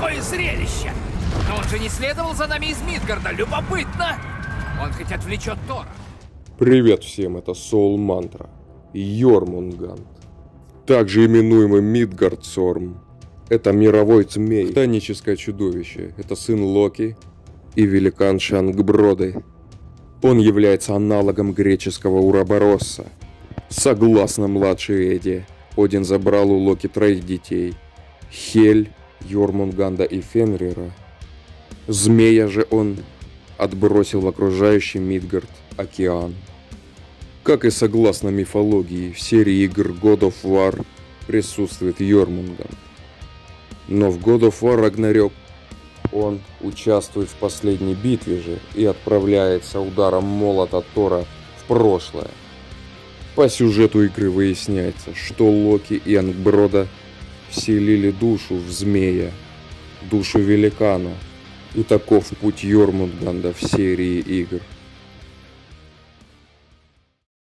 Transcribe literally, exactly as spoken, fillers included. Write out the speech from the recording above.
Какое зрелище! Но он же не следовал за нами из Мидгарда, любопытно! Он хоть отвлечет Тора. Привет всем, это Soul Mantra, Йормунганд, также именуемый Мидгардсорм. Это мировой змей, титаническое чудовище, это сын Локи и великан Шангброды. Он является аналогом греческого Уроборосса. Согласно младшей Эдде, Один забрал у Локи троих детей – Хель, Йормунганда и Фенрира. Змея же он отбросил в окружающий Мидгард океан. Как и согласно мифологии, в серии игр God of War присутствует Йормунганд. Но в God of War Ragnarok он участвует в последней битве же и отправляется ударом молота Тора в прошлое. По сюжету игры выясняется, что Локи и Ангброда вселили душу в змея, душу великана, и таков путь Йормунганда в серии игр.